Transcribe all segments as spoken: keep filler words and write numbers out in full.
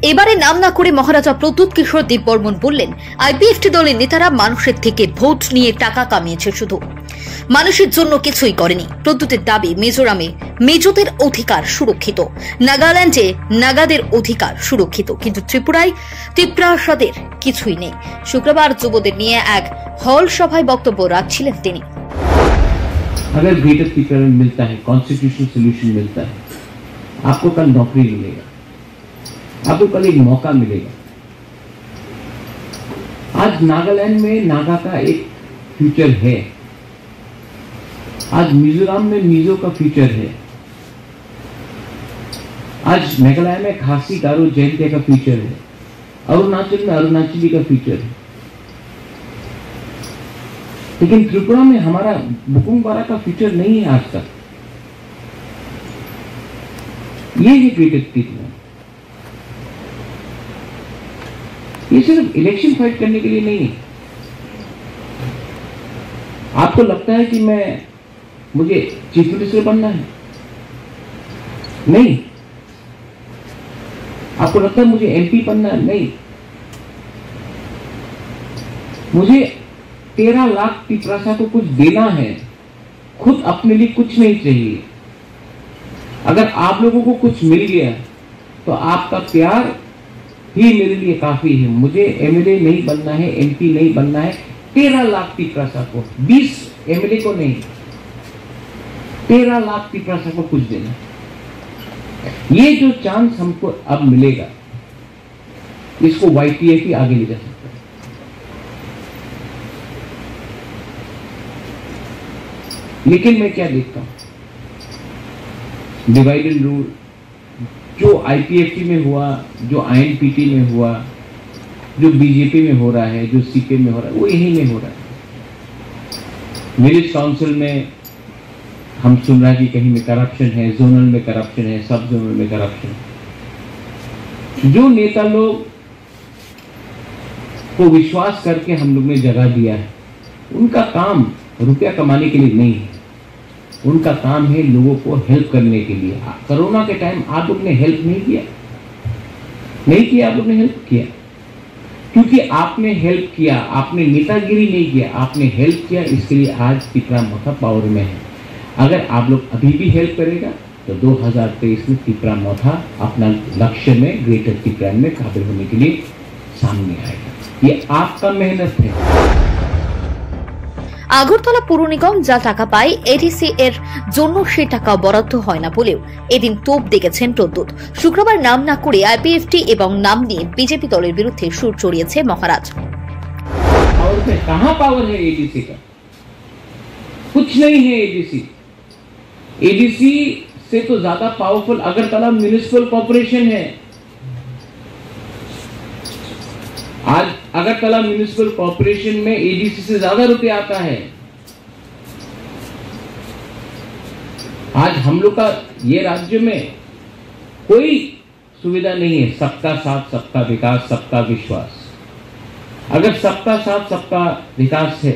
এবারে নাম না করে মহারাজা প্রদ্যুৎ কিশোর দেববর্মন বললেন, আইপিএফটি দলের নেতারা মানুষের থেকে ভোট নিয়ে টাকা কামিয়েছে, শুধু মানুষের জন্য কিছুই করেনি। প্রদ্যুতের দাবি, মিজোরামে মেজোদের অধিকার সুরক্ষিত, নাগাল্যান্ডে নাগাদের অধিকার সুরক্ষিত, কিন্তু ত্রিপুরায় ত্রিপ্রাসাদের কিছুই নেই। শুক্রবার যুবদের নিয়ে এক হল সভায় বক্তব্য রাখছিলেন তিনি। अगर ग्रेटर त्रिपुरा में मिलता है, कॉन्स्टिट्यूशनल सोल्यूशन मिलता है, आपको कल नौकरी मिलेगा, आपको कल एक मौका मिलेगा। आज नागालैंड में नागा का एक फ्यूचर है, आज मिजोरम में मिजो का फ्यूचर है, आज मेघालय में खासी गारो जैंतिया का फ्यूचर है, अरुणाचल में अरुणाचली का फ्यूचर है, लेकिन त्रिपुरा में हमारा बुकुंगबारा का फ्यूचर नहीं है आज तक। ये है ग्रेटर त्रिपुरा। ये सिर्फ इलेक्शन फाइट करने के लिए नहीं है। आपको लगता है कि मैं मुझे चीफ मिनिस्टर बनना है? नहीं। आपको लगता है मुझे एमपी बनना है? नहीं। मुझे तेरह लाख तिपरासा को कुछ देना है, खुद अपने लिए कुछ नहीं चाहिए। अगर आप लोगों को कुछ मिल गया तो आपका प्यार ही मेरे लिए काफी है। मुझे एमएलए नहीं बनना है, एमपी नहीं बनना है। तेरह लाख तिपरासा को, बीस एमएलए को नहीं, तेरह लाख तिपरासा को कुछ देना। ये जो चांस हमको अब मिलेगा, इसको वाईटीएफ ही आगे ले जा सकता है। लेकिन मैं क्या देखता हूं, डिवाइड एंड रूल जो आईपीएफटी में हुआ, जो आईएनपीटी में हुआ, जो बीजेपी में हो रहा है, जो सीपीएम में हो रहा है, वो यही में हो रहा है। विलेज काउंसिल में हम सुन रहे हैं कि कहीं में करप्शन है, जोनल में करप्शन है, सब जोनल में करप्शन है। जो नेता लोग को विश्वास करके हम लोग ने जगह दिया है, उनका काम रुपया कमाने के लिए नहीं है, उनका काम है लोगों को हेल्प करने के लिए। कोरोना के टाइम आप लोग ने हेल्प नहीं किया, नहीं किया, आप लोग ने हेल्प किया, क्योंकि आपने हेल्प किया, आपने नेतागिरी नहीं किया, आपने हेल्प किया, इसके लिए आज त्रिपुरा मोथा पावर में है। अगर आप लोग अभी भी हेल्प करेगा तो दो हज़ार तेईस में त्रिपुरा मोथा अपना लक्ष्य में ग्रेटर त्रिपुरा में काबिल होने के लिए सामने आएगा। ये आपका मेहनत है। আগরতলা পুর নিগম যা টাকা পায় এডিসি এর জন্য সে টাকা বরাদ্দ হয় না বলেও এদিন তোপ দেখেছেন প্রদ্যুৎ। শুক্রবার নাম না করে আইপিএফটি এবং নাম নিয়ে বিজেপি দলের বিরুদ্ধে সুর চড়িয়েছে মহারাজ। पावर में कहां पावर है एडीसी का? कुछ नहीं है। एडीसी एडीसी से तो ज्यादा पावरफुल अगरतला म्युनिसिपल कॉर्पोरेशन है। आज अगरतला म्युनिसिपल कॉर्पोरेशन में एडीसी से ज्यादा रुपया आता है। आज हम लोग का ये राज्य में कोई सुविधा नहीं है। सबका साथ, सबका विकास, सबका विश्वास। अगर सबका साथ, सबका विकास है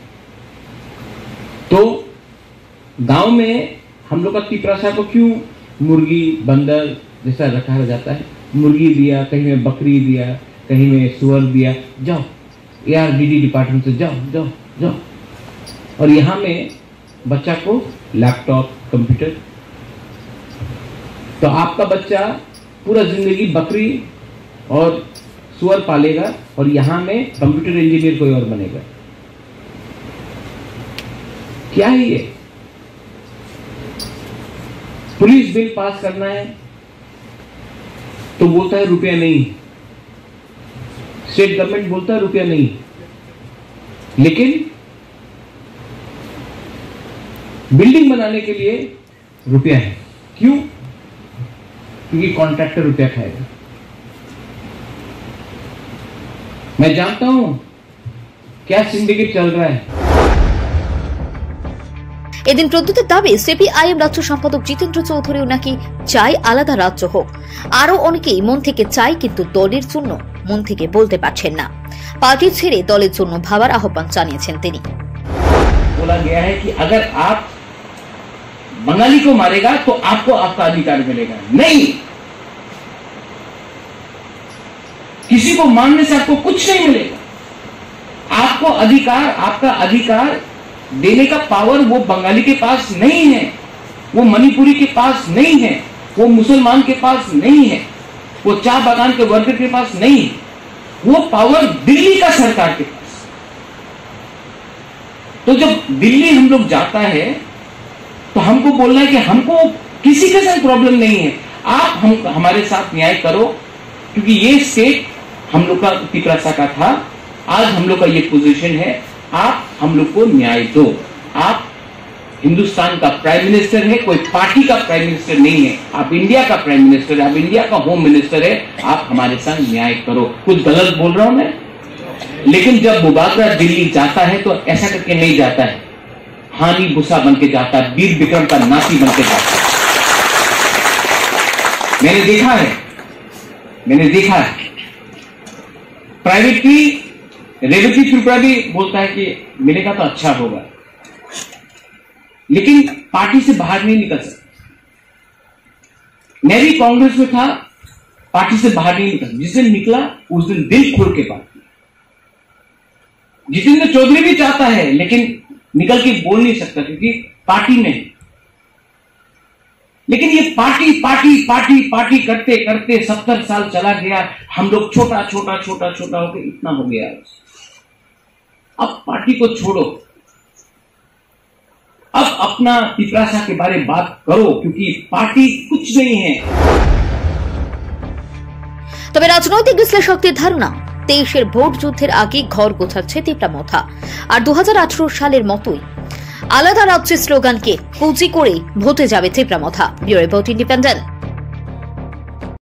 तो गांव में हम लोग का तिपरासा को क्यों मुर्गी बंदर जैसा रखा जाता है? मुर्गी दिया, कहीं में बकरी दिया, कहीं में सुअर दिया, जाओ एआरडीडी डिपार्टमेंट से जाओ जाओ जाओ। और यहाँ में बच्चा को लैपटॉप, कंप्यूटर। तो आपका बच्चा पूरा जिंदगी बकरी और सुअर पालेगा और यहाँ में कंप्यूटर इंजीनियर कोई और बनेगा। क्या है ये? पुलिस बिल पास करना है तो बोलता है रुपया नहीं, स्टेट गवर्नमेंट बोलता है रुपया नहीं, लेकिन बिल्डिंग बनाने के लिए रुपया है। क्यों? क्योंकि कॉन्ट्रैक्टर रुपया खाएगा। मैं जानता हूं क्या सिंडिकेट चल रहा है। এদিন প্রদ্যুতের দাবি, সিপিআইএম রাজ্য সম্পাদক জিতেন্দ্র চৌধুরীও নাকি চাই আলাদা রাজ্য হোক। আরো অনেকেই মন থেকে চাই, কিন্তু দলের জন্য মন থেকে বলতে পারছেন না। পার্টি ছেড়ে দলের জন্য ভাবার আহ্বান জানিয়েছেন তিনি। बोला गया है कि अगर आप बंगाली को मारेगा तो आपको आपका अधिकार मिलेगा। नहीं, किसी को मारने से आपको कुछ नहीं मिलेगा। आपको अधिकार, आपका अधिकार देने का पावर वो बंगाली के पास नहीं है, वो मणिपुरी के पास नहीं है, वो मुसलमान के पास नहीं है, वो चाय बागान के वर्कर के पास नहीं है, वो पावर दिल्ली का सरकार के पास। तो जब दिल्ली हम लोग जाता है तो हमको बोलना है कि हमको किसी के साथ प्रॉब्लम नहीं है, आप हम हमारे साथ न्याय करो, क्योंकि ये स्टेट हम लोग का तिपरासा का था, आज हम लोग का ये पोजीशन है, आप हम लोग को न्याय दो। आप हिंदुस्तान का प्राइम मिनिस्टर है, कोई पार्टी का प्राइम मिनिस्टर नहीं है, आप इंडिया का प्राइम मिनिस्टर है, आप इंडिया का होम मिनिस्टर है, आप हमारे साथ न्याय करो। कुछ गलत बोल रहा हूं मैं? लेकिन जब मुबारका दिल्ली जाता है तो ऐसा करके नहीं जाता है, हानि भूसा बन के जाता है, वीर विक्रम का नाती बन के जाता है। मैंने देखा है, मैंने देखा है प्राइवेटली रेवती त्रिपुरा भी बोलता है कि मिलेगा तो अच्छा होगा, लेकिन पार्टी से बाहर नहीं निकल सकता। मैं भी कांग्रेस में था, पार्टी से बाहर नहीं निकल, जिस दिन निकला उस दिन दिल खोल के बात की। जितेंद्र चौधरी भी चाहता है लेकिन निकल के बोल नहीं सकता क्योंकि पार्टी में है। लेकिन ये पार्टी पार्टी पार्टी पार्टी करते करते सत्तर साल चला गया, हम लोग छोटा छोटा छोटा छोटा होकर इतना हो गया। अब पार्टी को छोड़ो, अब अपना तिपरासा के बारे में बात करो, क्योंकि पार्टी कुछ नहीं है। তবে রাজনৈতিক বিশ্লেষকদের ধারণা তেইশের ভোট যুদ্ধের আগে ঘর গোছাচ্ছে তিপরামথা, আর দু হাজার আঠারো সালের মতোই আলাদা রাজ্যের স্লোগানকে পুঁজি করে ভোটে যাবে তিপরামথা। Bureau report, independent.